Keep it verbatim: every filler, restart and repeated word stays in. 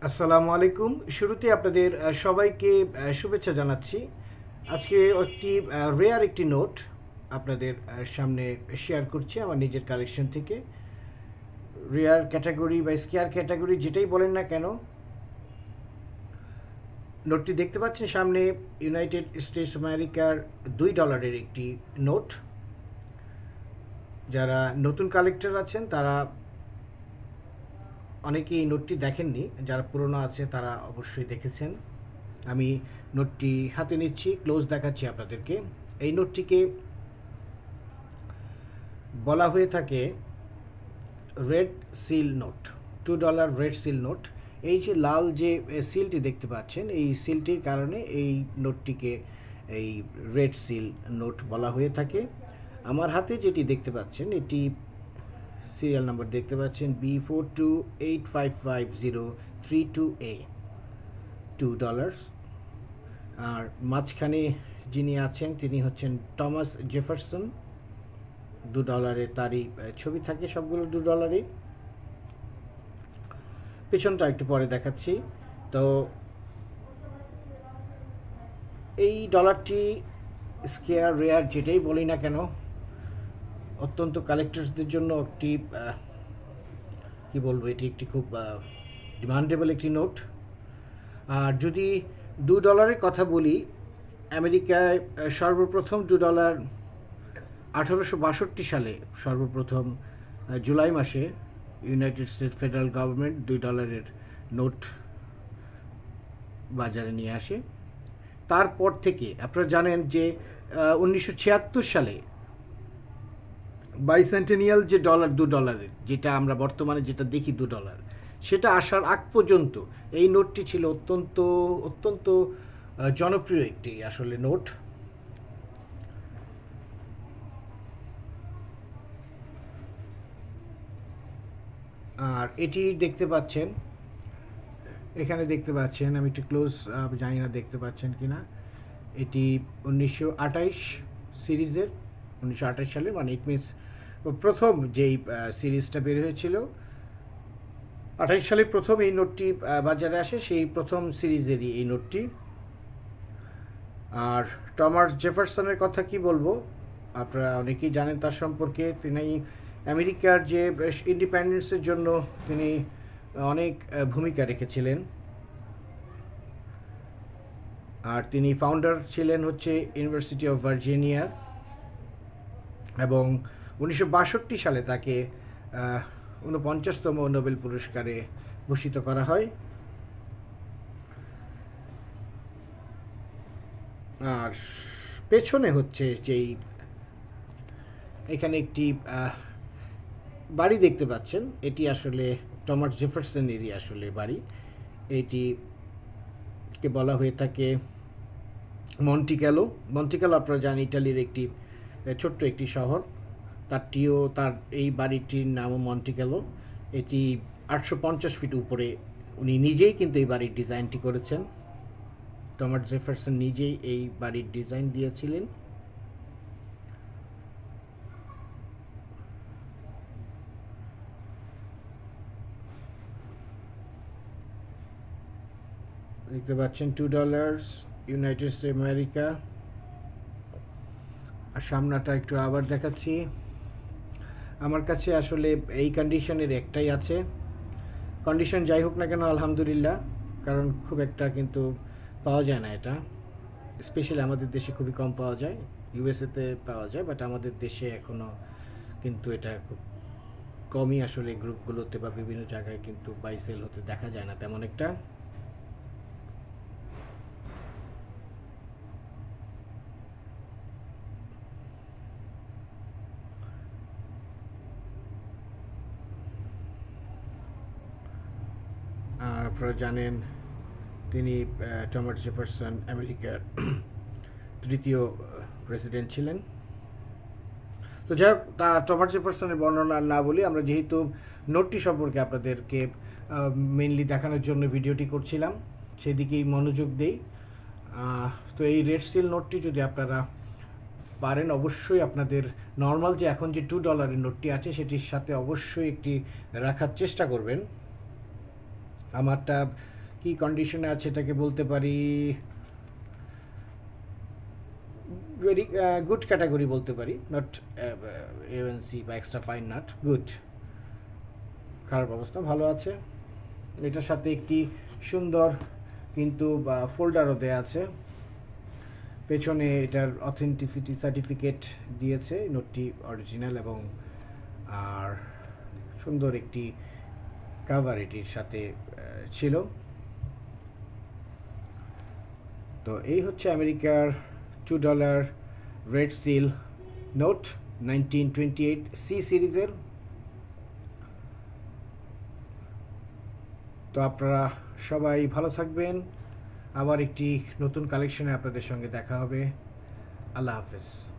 আসসালামু আলাইকুম। শুরুতে আপনাদের আহ, সবাইকে আহ, শুভেচ্ছা জানাচ্ছি। আজকে একটি রেয়ার একটি নোট আপনাদের আহ, সামনে শেয়ার করছি আমার নিজের কালেকশন থেকে। রেয়ার ক্যাটাগরি বা স্কেয়ার ক্যাটাগরি যেটাই বলেন না কেন, নোটটি দেখতে পাচ্ছেন সামনে ইউনাইটেড স্টেটস আমেরিকার দুই ডলারের একটি নোট। যারা নতুন কালেক্টর আছেন তারা অনেকেই এই নোটটি দেখেননি, যারা পুরনো আছে তারা অবশ্যই দেখেছেন। আমি নোটটি হাতে নিচ্ছি, ক্লোজ দেখাচ্ছি আপনাদেরকে। এই নোটটিকে বলা হয়ে থাকে red seal note, two dollar red seal note. এই যে লাল যে সিলটি দেখতে পাচ্ছেন, এই সিলটির কারণে এই নোটটিকে এই রেড সিল নোট বলা হয়ে থাকে। আমার হাতে যেটি দেখতে পাচ্ছেন এটি সিরিয়াল নাম্বার দেখতে পাচ্ছেন B four two eight five five zero three two A, two dollars. আর মাঝখানে যিনি আছেন তিনি হচ্ছেন টমাস জেফারসন, দু ডলারে তারই ছবি থাকে সবগুলো দু ডলারে। পেছনটা একটু পরে দেখাচ্ছি। তো এই ডলারটি স্কেয়ার রেয়ার যেটাই বলি না কেন, অত্যন্ত কালেক্টার্সদের জন্য একটি কি বলবো, এটি একটি খুব ডিমান্ডেবল একটি নোট। আর যদি দু ডলারের কথা বলি, আমেরিকায় সর্বপ্রথম দু ডলার আঠারোশো বাষট্টি সালে সর্বপ্রথম জুলাই মাসে ইউনাইটেড স্টেটস ফেডারেল গভর্নমেন্ট দুই ডলারের নোট বাজারে নিয়ে আসে। তারপর থেকে আপনারা জানেন যে উনিশশো ছিয়াত্তর সালে বাইসেন্টেনিয়াল যে ডলার দু ডলারের, যেটা আমরা বর্তমানে যেটা দেখি দু ডলার, সেটা আসার আগ পর্যন্ত এই নোটটি ছিল অত্যন্ত অত্যন্ত জনপ্রিয় একটি আসলে নোট। আর এটি দেখতে পাচ্ছেন, এখানে দেখতে পাচ্ছেন, আমি একটু ক্লোজ জানি না দেখতে পাচ্ছেন কি না, এটি উনিশশো আঠাইশ সিরিজের, উনিশশো আঠাইশ সালে, মানে ইট মিনস প্রথম যেই সিরিজটা বের হয়েছিল আঠাইশ সালে প্রথম এই নোটটি বাজারে আসে, সেই প্রথম সিরিজেরই এই নোটটি। আর টমাস জেফারসনের কথা কি বলবো, আপনারা অনেকেই জানেন তার সম্পর্কে। তিনি আমেরিকার যে ইন্ডিপেন্ডেন্সের জন্য তিনি অনেক ভূমিকা রেখেছিলেন। আর তিনি ফাউন্ডার ছিলেন হচ্ছে ইউনিভার্সিটি অফ ভার্জিনিয়ার, এবং উনিশশো বাষট্টি সালে তাকে ঊনপঞ্চাশতম নোবেল পুরস্কারে ভূষিত করা হয়। আর পেছনে হচ্ছে যেই এখানে একটি বাড়ি দেখতে পাচ্ছেন, এটি আসলে টমাস জেফারসনেরই আসলে বাড়ি। এটিকে বলা হয়ে থাকে মন্টিক্যালো। মন্টিক্যালো আপনারা জানেন ইটালির একটি ছোট্ট একটি শহর, তারটিও তার এই বাড়িটির নামও মন্টিক্যালো। এটি আটশো পঞ্চাশ ফিট উপরে, উনি নিজেই কিন্তু এই বাড়ির ডিজাইনটি করেছেন। টমাস জেফারসন নিজেই এই বাড়ির ডিজাইন দিয়েছিলেন। দেখতে পাচ্ছেন two dollars United States America. আর সামনাটা একটু আবার দেখাচ্ছি। আমার কাছে আসলে এই কন্ডিশনের একটাই আছে। কন্ডিশন যাই হোক না কেন আলহামদুলিল্লাহ, কারণ খুব একটা কিন্তু পাওয়া যায় না এটা, স্পেশালি আমাদের দেশে খুবই কম পাওয়া যায়। ইউএসএতে পাওয়া যায়, বাট আমাদের দেশে এখনও কিন্তু এটা খুব কমই আসলে গ্রুপগুলোতে বা বিভিন্ন জায়গায় কিন্তু বাই সেল হতে দেখা যায় না তেমন একটা। আর আপনারা জানেন তিনি টমাস জেফারসন আমেরিকার তৃতীয় প্রেসিডেন্ট ছিলেন। তো যাই হোক, তা টমাস জেফারসনের বর্ণনা না বলি, আমরা যেহেতু নোটটি সম্পর্কে আপনাদেরকে মেইনলি দেখানোর জন্য ভিডিওটি করছিলাম, সেদিকেই মনোযোগ দেই। তো এই রেড সিল নোটটি যদি আপনারা পারেন, অবশ্যই আপনাদের নর্মাল যে এখন যে টু ডলারের নোটটি আছে সেটির সাথে অবশ্যই একটি রাখার চেষ্টা করবেন। আমারটা কি কন্ডিশনে আছে এটাকে বলতে পারি ভেরি গুড ক্যাটাগরি বলতে পারি, নট এএনসি বা এক্সট্রা ফাইন, নট গুড, খারাপ অবস্থা, ভালো আছে। এটার সাথে একটি সুন্দর কিন্তু ফোল্ডারও দেওয়া আছে, পেছনে এটার অথেন্টিসিটি সার্টিফিকেট দিয়েছে, নোটটি অরিজিনাল এবং আর সুন্দর একটি কাভার এটির সাথে ছিল। তো এই হচ্ছে আমেরিকার two dollar red seal note nineteen twenty eight C সিরিজের। তো আপনারা সবাই ভালো থাকবেন, আবার একটি নতুন কালেকশনে আপনাদের সঙ্গে দেখা হবে। আল্লাহ হাফেজ।